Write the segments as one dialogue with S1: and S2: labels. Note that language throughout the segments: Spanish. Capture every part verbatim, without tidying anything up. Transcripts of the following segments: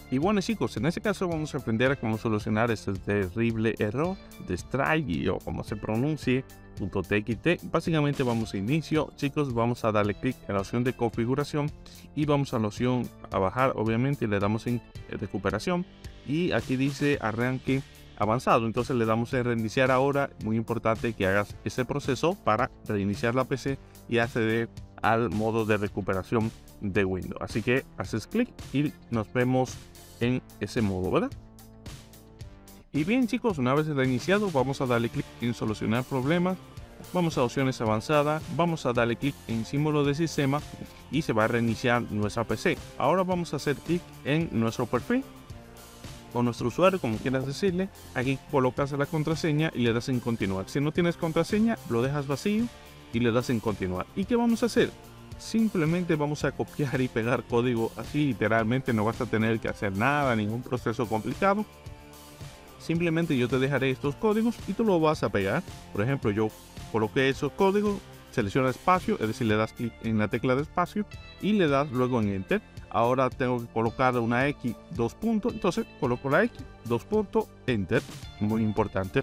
S1: Y bueno chicos, en este caso vamos a aprender a cómo solucionar este terrible error de strike o como se pronuncie .txt. Básicamente vamos a inicio, chicos, vamos a darle clic en la opción de configuración y vamos a la opción a bajar, obviamente, y le damos en recuperación y aquí dice arranque avanzado, entonces le damos en reiniciar ahora. Muy importante que hagas ese proceso para reiniciar la P C y acceder al modo de recuperación de Windows. Así que haces clic y nos vemos en ese modo, ¿verdad? Y bien chicos, una vez reiniciado vamos a darle clic en solucionar problemas, vamos a opciones avanzadas, vamos a darle clic en símbolo de sistema y se va a reiniciar nuestra P C. Ahora vamos a hacer clic en nuestro perfil o nuestro usuario, como quieras decirle. Aquí colocas la contraseña y le das en continuar. Si no tienes contraseña, lo dejas vacío y le das en continuar. ¿Y qué vamos a hacer? Simplemente vamos a copiar y pegar código así, literalmente no vas a tener que hacer nada, ningún proceso complicado. Simplemente yo te dejaré estos códigos y tú lo vas a pegar. Por ejemplo, yo coloqué esos códigos, selecciona espacio, es decir, le das clic en la tecla de espacio y le das luego en enter. Ahora tengo que colocar una X, dos puntos, entonces coloco la X, dos puntos, enter, muy importante.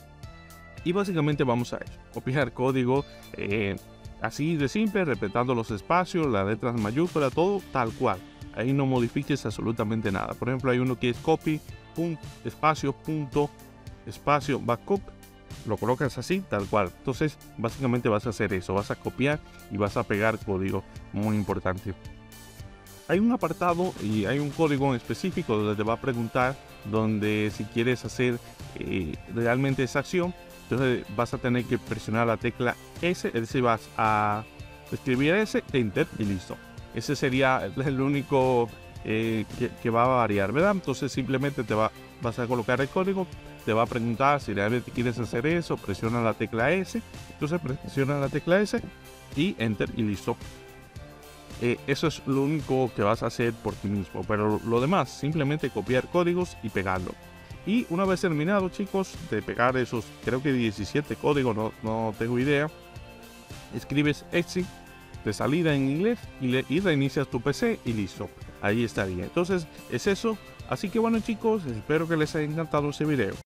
S1: Y básicamente vamos a eso, copiar código eh, así de simple, respetando los espacios, las letras mayúsculas, todo tal cual. Ahí no modifiques absolutamente nada. Por ejemplo, hay uno que es copy, punto, espacio, punto, espacio, backup. Lo colocas así, tal cual. Entonces, básicamente vas a hacer eso. Vas a copiar y vas a pegar código. Muy importante. Hay un apartado y hay un código en específico donde te va a preguntar donde si quieres hacer eh, realmente esa acción. Entonces vas a tener que presionar la tecla S, es decir, vas a escribir S, enter y listo. Ese sería el único eh, que, que va a variar, ¿verdad? Entonces simplemente te va, vas a colocar el código, te va a preguntar si realmente quieres hacer eso, presiona la tecla S, entonces presiona la tecla S y enter y listo. Eh, eso es lo único que vas a hacer por ti mismo, pero lo demás, simplemente copiar códigos y pegarlo. Y una vez terminado, chicos, de pegar esos, creo que diecisiete códigos, no, no tengo idea, escribes exit de salida en inglés y, le, y reinicias tu P C y listo. Ahí estaría. Entonces, es eso. Así que bueno, chicos, espero que les haya encantado este video.